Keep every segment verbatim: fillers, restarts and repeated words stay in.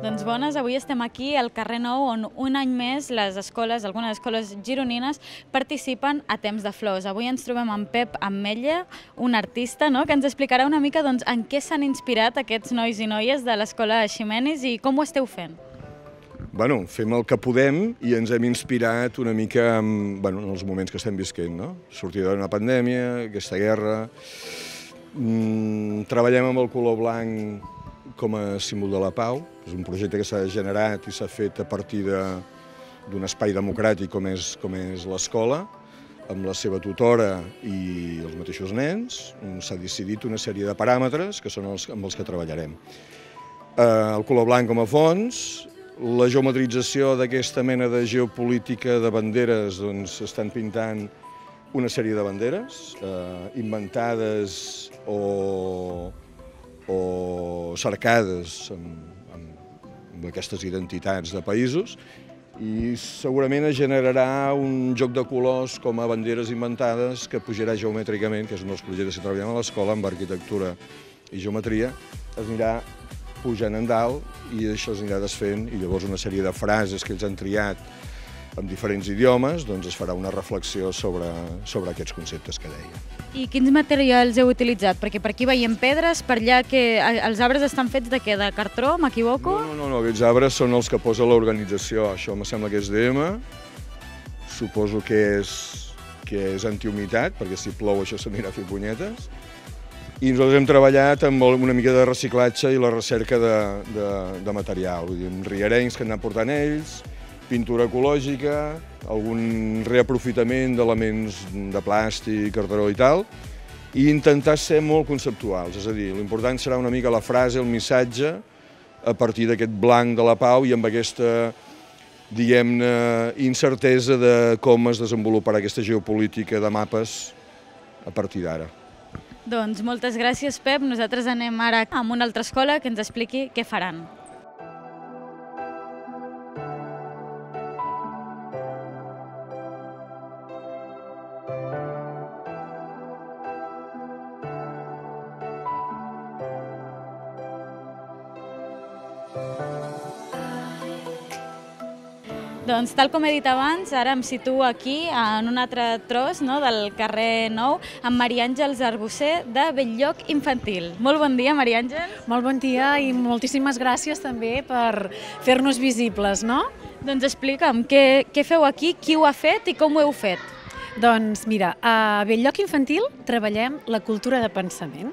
Doncs bones, avui estem aquí al carrer Nou on un any més les escoles, algunes escoles gironines, participen a Temps de Flors. Avui ens trobem amb Pep Ametlla, un artista, no?, que ens explicarà una mica doncs, en què s'han inspirat aquests nois i noies de l'escola Ximenis i com ho esteu fent. Bueno, fem el que podem i ens hem inspirat una mica en, bueno, en els moments que estem visquent, no? Sortida d'una pandèmia, aquesta guerra. Mm, treballem amb el color blanc com a símbol de la pau. És un projecte que s'ha generat i s'ha fet a partir d'un espai democràtic com és, com és l'escola, amb la seva tutora i els mateixos nens. S'ha decidit una sèrie de paràmetres que són els amb els que treballarem. Eh, el color blanc com a fons, la geometrització d'aquesta mena de geopolítica de banderes, doncs estan pintant una sèrie de banderes eh, inventades o, o cercades amb, amb, amb aquestes identitats de països, i segurament es generarà un joc de colors com a banderes inventades que pujarà geomètricament, que és un dels projectes que treballem a l'escola, amb arquitectura i geometria, es anirà pujant en dalt i això es anirà desfent, i llavors una sèrie de frases que ells han triat en diferents idiomes, doncs es farà una reflexió sobre, sobre aquests conceptes que deia. I quins materials heu utilitzat? Perquè per aquí veiem pedres, per allà que els arbres estan fets de què? De cartró, m'equivoco? No, no, no, aquests arbres són els que posa l'organització. Això em sembla que és D M, suposo que és, que és antihumitat, perquè si plou això s'anirà a fer punyetes. I nosaltres hem treballat amb una mica de reciclatge i la recerca de, de, de material. Vull dir, amb riarencs que han anat portant ells, pintura ecològica, algun reaprofitament d'elements de plàstic, cartró i tal, i intentar ser molt conceptuals. És a dir, l'important serà una mica la frase, el missatge, a partir d'aquest blanc de la pau i amb aquesta, diguem-ne, incertesa de com es desenvoluparà aquesta geopolítica de mapes a partir d'ara. Doncs moltes gràcies, Pep. Nosaltres anem ara a una altra escola que ens expliqui què faran. Doncs, tal com he dit abans, ara em situo aquí, en un altre tros, no?, del carrer Nou, amb Maria Àngels Arbocer, de Belllloc Infantil. Molt bon dia, Maria Àngels. Molt bon dia i moltíssimes gràcies també per fer-nos visibles, no? Doncs explica'm, què, què feu aquí, qui ho ha fet i com ho heu fet? Doncs mira, a Belllloc Infantil treballem la cultura de pensament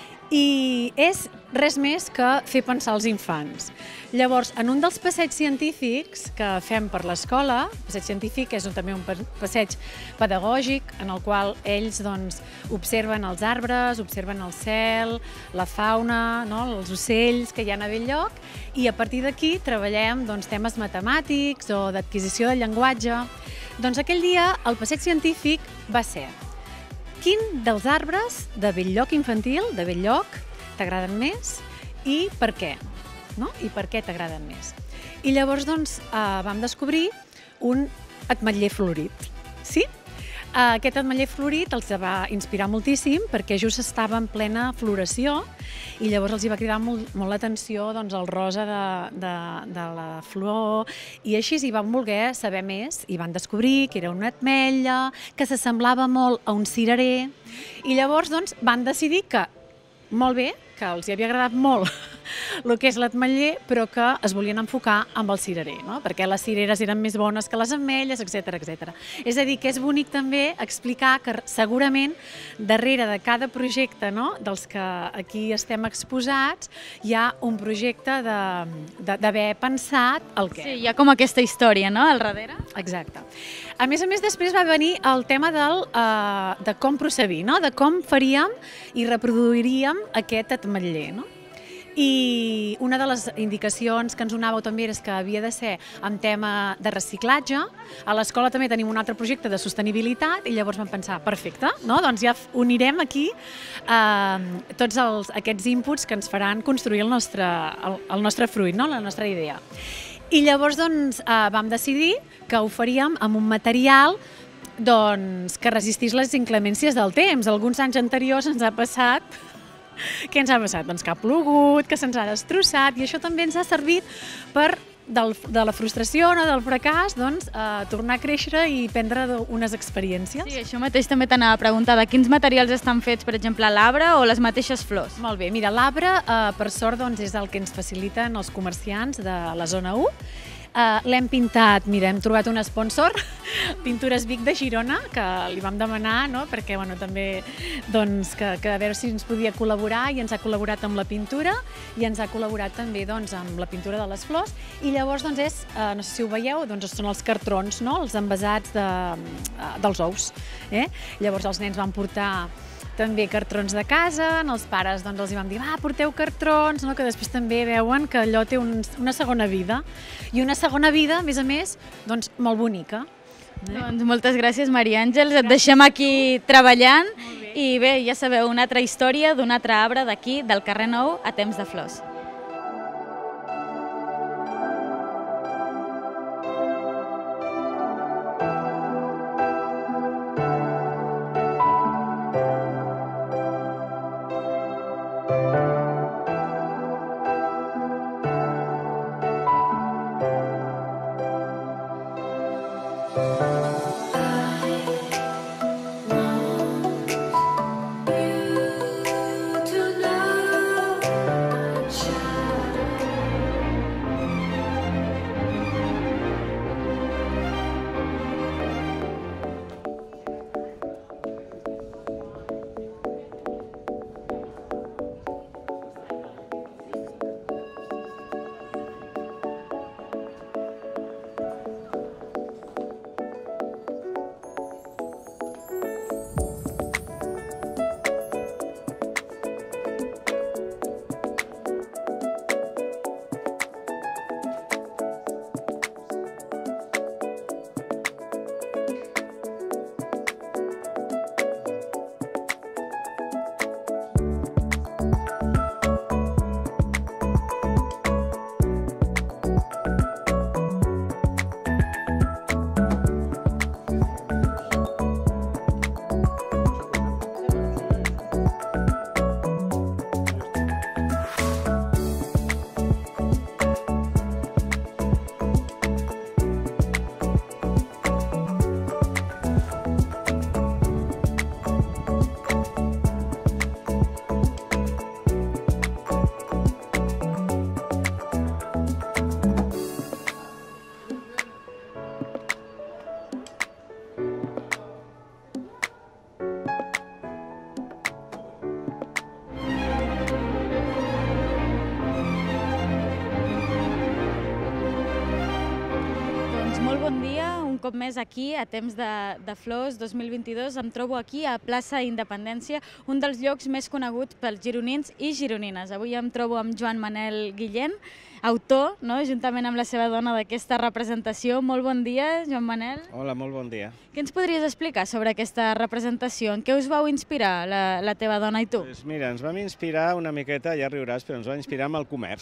i és res més que fer pensar els infants. Llavors, en un dels passeigs científics que fem per l'escola, el passeig científic és també un passeig pedagògic en el qual ells doncs, observen els arbres, observen el cel, la fauna, no? Els ocells que hi ha a Belllloc, i a partir d'aquí treballem doncs, temes matemàtics o d'adquisició de llenguatge. Doncs aquell dia el passeig científic va ser: quin dels arbres de Belllloc Infantil, de Belllloc, t'agraden més i per què? No? I per què t'agraden més? I llavors doncs, eh, vam descobrir un ametller florit. Sí? Eh, aquest ametller florit els va inspirar moltíssim perquè just estava en plena floració i llavors els hi va cridar molt, molt l'atenció doncs, el rosa de, de, de la flor, i així hi van voler saber més i van descobrir que era una ametlla, que s'assemblava molt a un cirerer, i llavors doncs, van decidir que, molt bé, que els hi havia agradat molt el que és l'ametller, però que es volien enfocar amb el cirerer, no? Perquè les cireres eren més bones que les ametlles, etcètera, etcètera. És a dir, que és bonic també explicar que segurament darrere de cada projecte, no?, dels que aquí estem exposats, hi ha un projecte d'haver pensat el què. Sí, hi ha com aquesta història, no?, al darrere. Exacte. A més a més, després va venir el tema del, eh, de com procedir, no?, de com faríem i reproduiríem aquest ametller, no? I una de les indicacions que ens donàveu també és que havia de ser en tema de reciclatge. A l'escola també tenim un altre projecte de sostenibilitat i llavors vam pensar, perfecte, no? Doncs ja unirem aquí eh, tots els, aquests inputs que ens faran construir el nostre, el, el nostre fruit, no? La nostra idea. I llavors doncs, eh, vam decidir que ho faríem amb un material doncs, que resistís les inclemències del temps. Alguns anys anteriors ens ha passat Què ens ha passat? Doncs que ha plogut, que se'ns ha destrossat, i això també ens ha servit per, del, de la frustració, no, del fracàs, doncs, eh, tornar a créixer i prendre unes experiències. Sí, això mateix també t'anava a preguntar, de quins materials estan fets, per exemple, l'arbre o les mateixes flors? Molt bé, mira, l'arbre, eh, per sort, doncs, és el que ens faciliten els comerciants de la zona u. Uh, L'hem pintat, mira, hem trobat un sponsor, Pintures Vic de Girona, que li vam demanar, no?, perquè bueno, també doncs, que, que a veure si ens podia col·laborar, i ens ha col·laborat amb la pintura i ens ha col·laborat també doncs, amb la pintura de les flors, i llavors doncs, és, uh, no sé si ho veieu, doncs, són els cartrons, no?, els envasats de, uh, dels ous. Eh? Llavors els nens van portar també cartrons de casa, els pares doncs, els hi vam dir, va, porteu cartrons, no? Que després també veuen que allò té un, una segona vida, i una segona vida, a més a més, doncs, molt bonica. Eh? Doncs moltes gràcies, Maria Àngels, et deixem aquí treballant, i bé, ja sabeu, una altra història d'un altre arbre d'aquí, del carrer Nou, a Temps de Flors. Molt bon dia, un cop més aquí a Temps de, de Flors dos mil vint-i-dos. Em trobo aquí a Plaça Independència, un dels llocs més coneguts pels gironins i gironines. Avui em trobo amb Joan Manel Guillén, autor, no?, juntament amb la seva dona, d'aquesta representació. Molt bon dia, Joan Manel. Hola, molt bon dia. Què ens podries explicar sobre aquesta representació? En què us vau inspirar, la, la teva dona i tu? Pues mira, ens vam inspirar una miqueta, ja riuràs, però ens vam inspirar amb el comerç.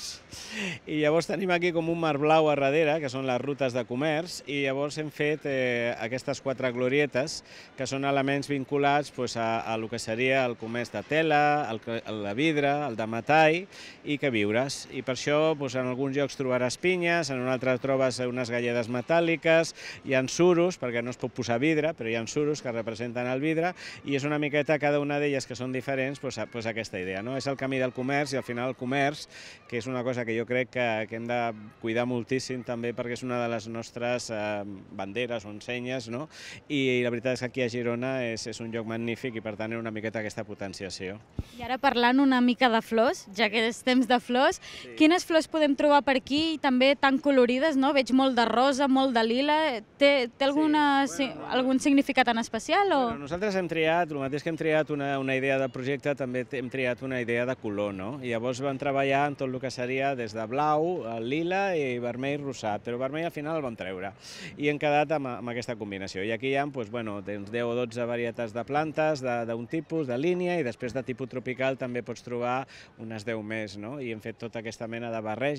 I llavors tenim aquí com un mar blau a darrere, que són les rutes de comerç, i llavors hem fet eh, aquestes quatre glorietes, que són elements vinculats pues, a, a el que seria el comerç de tela, el, el de vidre, el de metall i queviures. I per això pues, en alguns llocs trobaràs pinyes, en un altre trobes unes galledes metàl·liques, hi ha suros, perquè no es pot posar vidre, però hi ha suros que representen el vidre, i és una miqueta cada una d'elles que són diferents, pues, pues aquesta idea, no? És el camí del comerç, i al final el comerç, que és una cosa que jo crec que, que hem de cuidar moltíssim també, perquè és una de les nostres eh, banderes o ensenyes, no? I la veritat és que aquí a Girona és, és un lloc magnífic i per tant és una miqueta aquesta potenciació. I ara parlant una mica de flors, ja que és temps de flors, sí. Quines flors podem trobar per aquí, també tan colorides, no? Veig molt de rosa, molt de lila. Té, té alguna, sí, bueno, algun significat en especial? O... Bueno, nosaltres hem triat, el mateix que hem triat una, una idea de projecte, també hem triat una idea de color, no? I llavors vam treballar en tot el que seria des de blau, lila i vermell rosat, però vermell al final el vam treure. I hem quedat amb, amb aquesta combinació. I aquí hi ha doncs, bueno, deu o dotze varietats de plantes d'un tipus, de línia, i després de tipus tropical també pots trobar unes deu més, no? I hem fet tota aquesta mena de barreja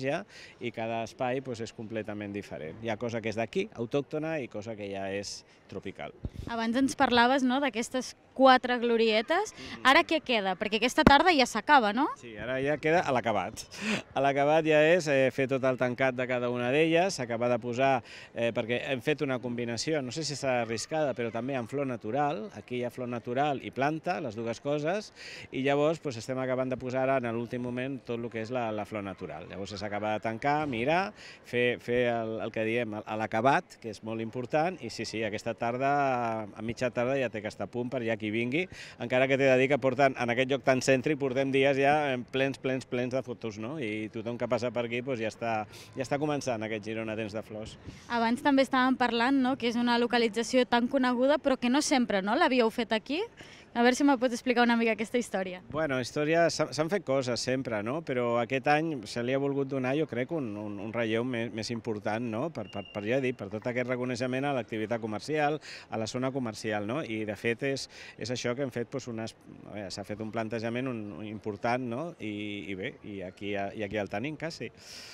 paisatge, i cada espai doncs, és completament diferent. Hi ha cosa que és d'aquí, autòctona, i cosa que ja és tropical. Abans ens parlaves, no?, d'aquestes quatre glorietes. Ara què queda? Perquè aquesta tarda ja s'acaba, no? Sí, ara ja queda a l'acabat. A l'acabat ja és eh, fer tot el tancat de cada una d'elles, acabar de posar, eh, perquè hem fet una combinació, no sé si serà arriscada, però també amb flor natural. Aquí hi ha flor natural i planta, les dues coses, i llavors doncs, estem acabant de posar ara en l'últim moment tot el que és la, la flor natural. Llavors s'acaba de tancar, mirar, fer, fer el, el que diem a l'acabat, que és molt important, i sí, sí, aquesta tarda, a mitja tarda ja té que estar a punt per ja qui vingui, encara que t'he de dir que porten, en aquest lloc tan cèntric portem dies ja plens, plens, plens de fotos, no? I tothom que passa per aquí doncs, ja, està, ja està començant aquest Girona Temps de Flors. Abans també estàvem parlant, no?, que és una localització tan coneguda, però que no sempre, no?, l'havíeu fet aquí. A veure si me pots explicar una mica aquesta història. Bueno, història, s'han fet coses sempre, no? Però aquest any se li ha volgut donar, jo crec, un, un, un relleu més, més important, no? Per, per, per, ja dir, per tot aquest reconeixement a l'activitat comercial, a la zona comercial, no? I de fet és, és això que hem fet, doncs, unes, s'ha fet un plantejament un, un important, no? I, i bé, i aquí, i aquí el tenim, quasi.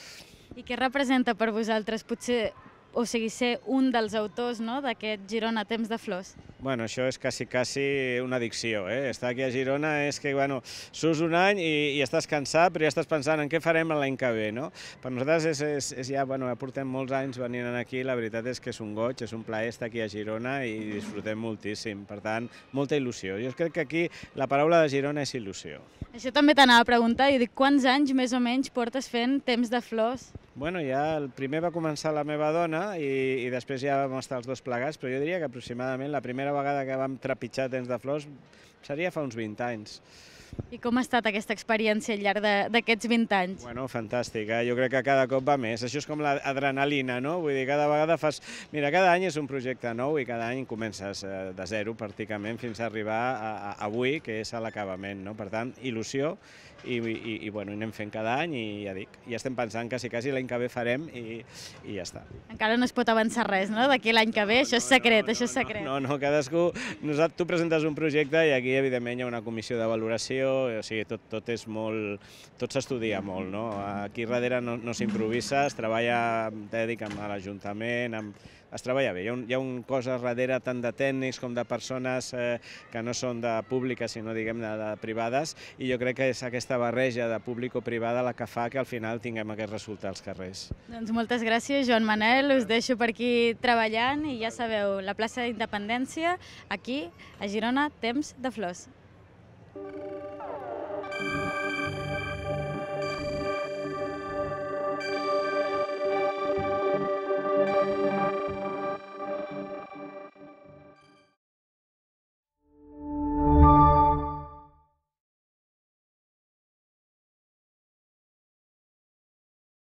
I què representa per vosaltres, potser, o sigui, ser un dels autors, no?, d'aquest Girona Temps de Flors? Bueno, això és quasi, quasi una addicció, eh? Estar aquí a Girona és que, bueno, surts un any i, i estàs cansat, però ja estàs pensant en què farem l'any que ve, no? Per nosaltres és, és, és ja, bueno, ja portem molts anys venint aquí, la veritat és que és un goig, és un plaer estar aquí a Girona i disfrutem moltíssim, per tant, molta il·lusió. Jo crec que aquí la paraula de Girona és il·lusió. Això també t'anava a preguntar, i dic, quants anys més o menys portes fent Temps de Flors? Bueno, ja el primer va començar la meva dona i, i després ja vam estar els dos plegats, però jo diria que aproximadament la primera vegada que vam trepitjar Temps de Flors seria fa uns vint anys. I com ha estat aquesta experiència al llarg d'aquests vint anys? Bueno, fantàstic, eh? Jo crec que cada cop va més. Això és com l'adrenalina, no? Vull dir, cada vegada fas... Mira, cada any és un projecte nou i cada any comences eh, de zero, pràcticament, fins a arribar a, a avui, que és a l'acabament, no? Per tant, il·lusió, i, i, i bueno, anem fent cada any i ja dic, ja estem pensant que si quasi l'any que ve farem i, i ja està. Encara no es pot avançar res, no?, d'aquí l'any que ve, això és secret, això és secret. No, no, cadascú... Nosaltres, tu presentes un projecte i aquí, evidentment, hi ha una comissió de valoració, o sigui, tot, tot és molt... tot s'estudia molt, no? Aquí darrere no, no s'improvisa, es treballa, t'he dit, amb l'Ajuntament, amb... es treballa bé. Hi ha, un, hi ha un cos darrere tant de tècnics com de persones eh, que no són de públiques, sinó, diguem, de, de privades, i jo crec que és aquesta barreja de públic o privada la que fa que al final tinguem aquests resultats als carrers. Doncs moltes gràcies, Joan Manel, us deixo per aquí treballant i ja sabeu, la plaça d'Independència, aquí, a Girona, Temps de Flors.